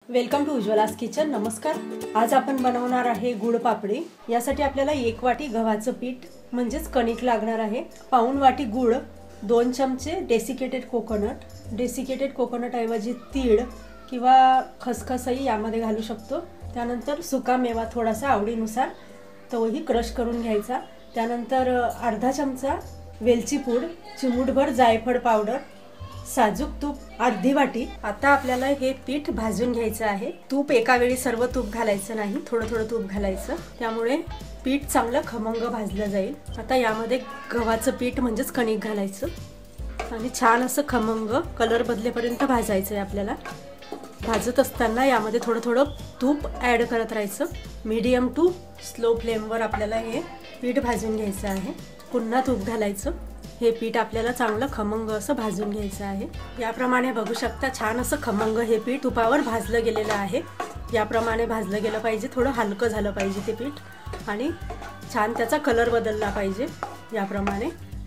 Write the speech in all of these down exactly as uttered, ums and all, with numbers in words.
Welcome to उज्ज्वलास kitchen. नमस्कार। आज आपण बनवणार आहे गुळ पापडी। यासाठी आपल्याला एक वाटी गव्हाचं पीठ म्हणजेच कणिक लागणार आहे, पाऊण वाटी गुळ, दोन चमचे डेसिकेटेड कोकोनट, डेसिकेटेड कोकोनट ऐवजी तीळ किंवा खसखसही यामध्ये घालू शकतो। त्यानंतर सुका मेवा थोडासा आवडीनुसार तोही क्रश करून घ्यायचा। त्यानंतर अर्धा चमचा वेलची पूड, चिमूटभर जायफळ पावडर, साजूक तूप अर्धी वाटी। आता आपल्याला हे पीठ भाजून घ्यायचं आहे। तूप एका वेळी सर्व तूप घालायचं नाही, थोडं थोडं तूप घालायचं, त्यामुळे पीठ चांगलं खमंग भाजलं जाईल। आता यामध्ये गव्हाचं पीठ म्हणजेच कणिक घालायचं आणि छान असं खमंग कलर बदलेपर्यंत भाजायचं आहे आपल्याला। भाजत असताना यामध्ये थोडं थोडं तूप ॲड करत राहायचं। मीडियम टू स्लो फ्लेमवर आपल्याला हे पीठ भाजून घ्यायचं आहे। पुन्हा तूप घालायचं। हे पीठ आपल्याला चांगलं खमंग असं भाजून घ्यायचं आहे। याप्रमाणे बघू शकता छान असं खमंग हे पीठ तुपावर भाजलं गेलेलं आहे। याप्रमाणे भाजलं गेलं पाहिजे, थोडं हलकं झालं पाहिजे ते पीठ आणि छान त्याचा कलर बदलला पाहिजे याप्रमाणे।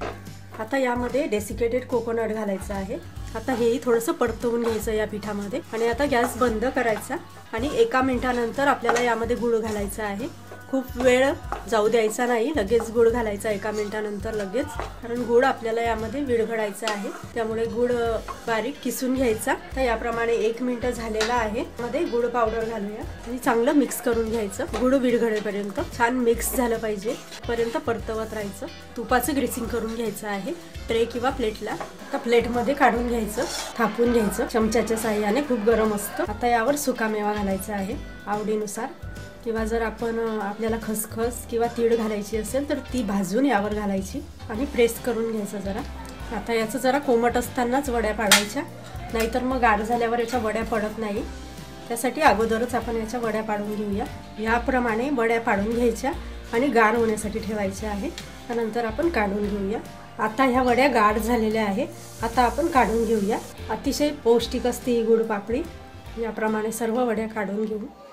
आता यामध्ये डेसिकेटेड कोकोनट घालायचं आहे। आता हेही थोडंसं परतवून घ्यायचं या पिठामध्ये आणि आता गॅस बंद करायचा आणि एका मिनिटानंतर आपल्याला यामध्ये गूळ घालायचा आहे। खूप वेळ जाऊ द्यायचा नाही, लगेच गूळ घालायचा एका मिनिटानंतर लगेच, कारण गूळ आपल्याला यामध्ये विरघळायचा आहे, त्यामुळे गूळ बारीक किसून घ्यायचा। तर याप्रमाणे एक मिनिट झालेला आहे। मध्ये गूळ पावडर घालूया आणि चांगलं मिक्स करून घ्यायचं। गूळ विरघळेपर्यंत छान मिक्स झालं पाहिजे पर्यंत परतवत राहायचं। तुपाचं ग्रीसिंग करून घ्यायचं आहे ट्रे किंवा प्लेटला। आता प्लेटमध्ये काढून घ्यायचं, थापून घ्यायचं चमच्याच्या साहाय्याने, खूप गरम असतं। आता यावर सुका मेवा घालायचा आहे आवडीनुसार, किंवा जर आपण आपल्याला खसखस किंवा तीळ घालायची असेल तर ती भाजून यावर घालायची आणि प्रेस करून घ्यायचं जरा। आता याचं जरा कोमट असतानाच वड्या पाडायच्या, नाहीतर मग गार झाल्यावर याच्या वड्या पडत नाही। त्यासाठी अगोदरच आपण याच्या वड्या पाडून घेऊया। याप्रमाणे वड्या पाडून घ्यायच्या आणि गार होण्यासाठी ठेवायच्या आहे, त्यानंतर आपण काढून घेऊया। आता ह्या वड्या गार झालेल्या आहे, आता आपण काढून घेऊया। अतिशय पौष्टिक असते ही गुळ पापडी। याप्रमाणे सर्व वड्या काढून घेऊ।